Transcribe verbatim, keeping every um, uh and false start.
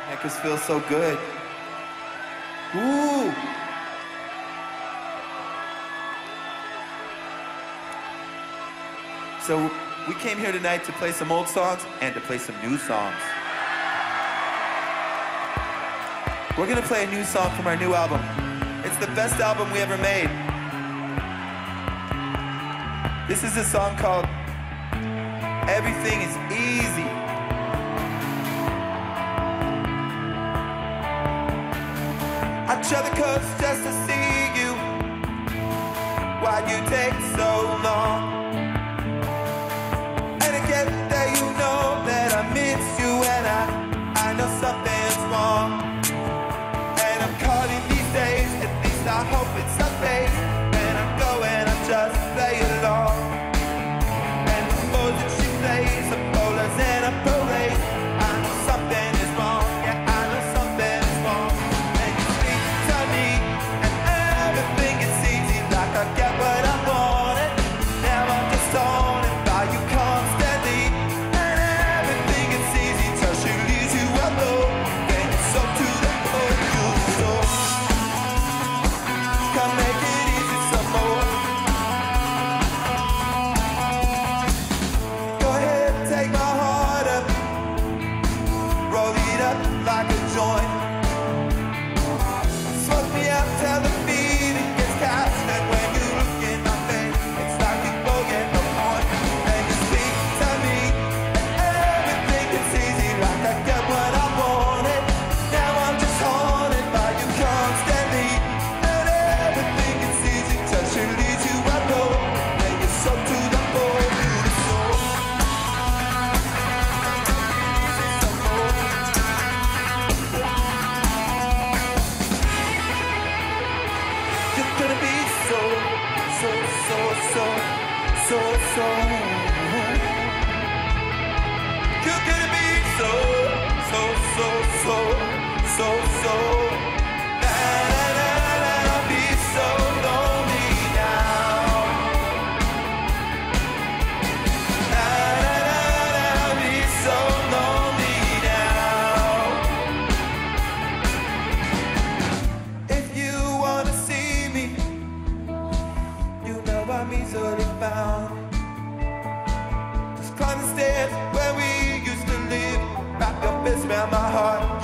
Make us feel so good. Ooh. So we came here tonight to play some old songs and to play some new songs. We're gonna play a new song from our new album. It's the best album we ever made. This is a song called Everything is Easy. I travel the coast just to see you. Why'd you take so long? And again, there you know that I miss you, and I, I know something's wrong. And I'm caught in these days, at least I hope it's a phase. And I'm going, I just play along. And the music she plays, the bowlers and a parade. I know something is wrong, yeah, I know something is wrong. And you speak to me, and everything is easy, like I get what I wanted. Now I'm just on it by you constantly. And everything is easy till she leaves you alone. Then it's up to the whole you so come make it easy some more. Go ahead, take my heart up, roll it up like a joint. Smoke me out till the feeling gets cast. And when you look in my face, it's like you both get no point. And you speak to me, and everything is easy, like I get what I wanted. Now I'm just haunted by you constantly. And everything is easy till she leaves you alone. Then you're so to the bone, beautiful. You're gonna be so, so, so, so, so, so. You're gonna be so, so, so, so, so, so. Na, na, na, na, I'll be so lonely now. Na, na, na, na, I'll be so lonely now. If you wanna see me, you know I'm easily found. Just climb the stairs where we used to live. Wrap your fist around my heart.